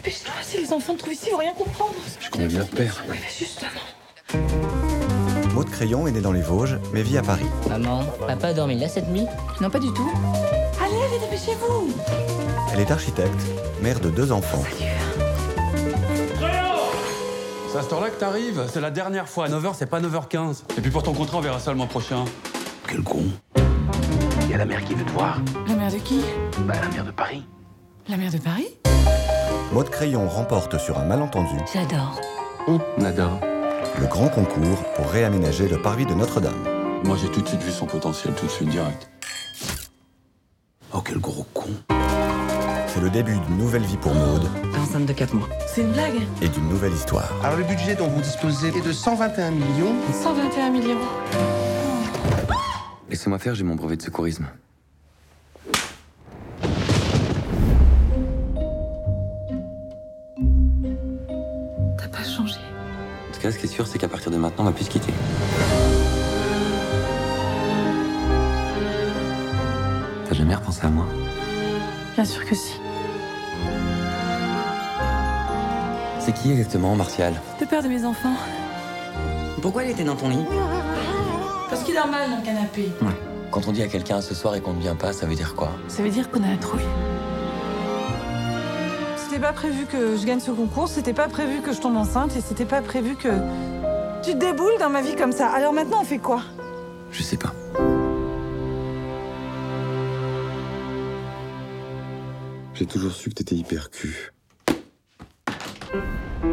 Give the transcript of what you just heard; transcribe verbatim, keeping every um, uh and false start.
Dépêche-toi, si les enfants te trouvent ici, ils vont rien comprendre. Je connais bien le père. Ouais, justement. Maude Crayon est née dans les Vosges, mais vit à Paris. Maman, papa a dormi là cette nuit? Non, pas du tout. Allez, allez, dépêchez-vous. Elle est architecte, mère de deux enfants. C'est à cette heure-là que t'arrives. C'est la dernière fois. À neuf heures, c'est pas neuf heures quinze. Et puis pour ton contrat, on verra ça le mois prochain. Quel con. Il y a la mère qui veut te voir. La mère de qui? Bah, la mère de Paris. La mère de Paris? Maude Crayon remporte sur un malentendu J'adore. On adore. le grand concours pour réaménager le parvis de Notre-Dame. Moi, j'ai tout de suite vu son potentiel, tout de suite direct. Oh, quel gros con. C'est le début d'une nouvelle vie pour Maude Enceinte de quatre mois. C'est une blague? et d'une nouvelle histoire. Alors le budget dont vous disposez est de cent vingt et un millions. cent vingt et un millions. Laissez-moi faire, j'ai mon brevet de secourisme. T'as pas changé. En tout cas, ce qui est sûr, c'est qu'à partir de maintenant, on va plus se quitter. T'as jamais repensé à moi? Bien sûr que si. C'est qui exactement, Martial? Le père de mes enfants. Pourquoi elle était dans ton lit? Parce qu'il dort mal dans le canapé. Quand on dit à quelqu'un ce soir et qu'on ne vient pas, ça veut dire quoi? Ça veut dire qu'on a la trouille. C'était pas prévu que je gagne ce concours, c'était pas prévu que je tombe enceinte et c'était pas prévu que tu te déboules dans ma vie comme ça. Alors maintenant, on fait quoi? Je sais pas. J'ai toujours su que t'étais hyper cul.